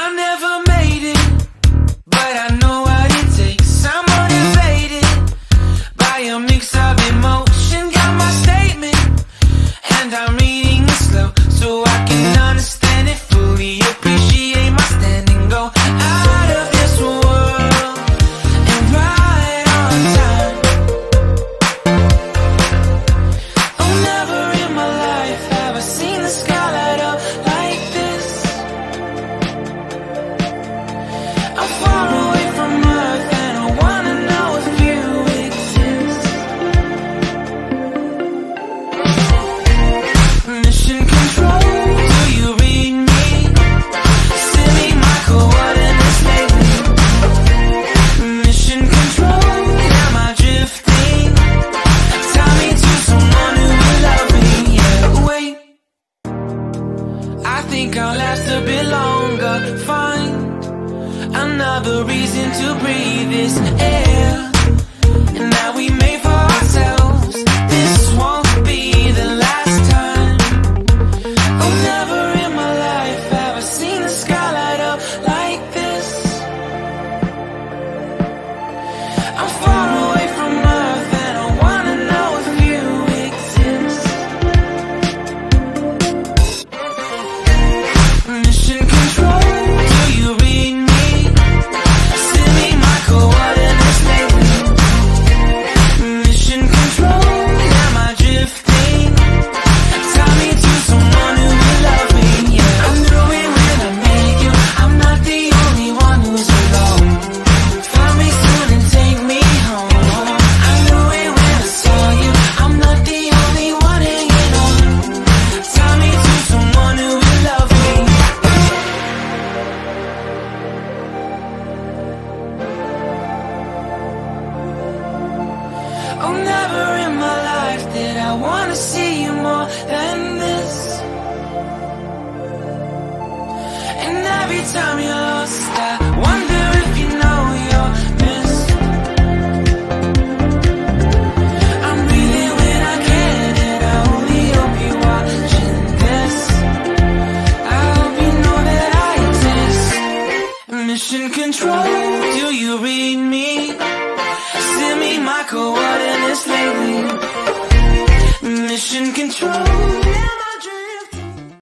I never made it, but I know what it takes. I'm motivated by a mix of emotion. Got my statement, and I'm reading it slow so I can understand it fully. Appreciate my stand and go out of this world and right on time. Oh, never in my life have I seen the sky light up like this. I'm far away from Earth and I wanna know if you exist. Mission control, do you read me? Send me my coordinates lately. Mission control, am I drifting? Tie me to someone who will love me. Yeah, wait, I think I'll last a bit longer. Find another reason to breathe this air, and that we made for ourselves. This won't be the last time. Oh, never in my life have I seen the sky light up like this. I'm far away from Earth and I wanna know if you exist. Mission control, do you read me? Send me my coordinates lately. Mission control, am I drifting? Tie me to someone who will love me. Yeah, I knew it when I met you. I'm not the only one who's alone. Find me soon and take me home. I knew it when I saw you. I'm not the only one hanging on. Tie me to someone who will love me. Oh, never in my life did I wanna see you more than this. And every time you're lost, I wonder if you know you're missed. I'm breathing when I can, and I only hope you're watching this. I hope you know that I exist. Mission control, do you read me? Send me my coordinates lately. Mission control.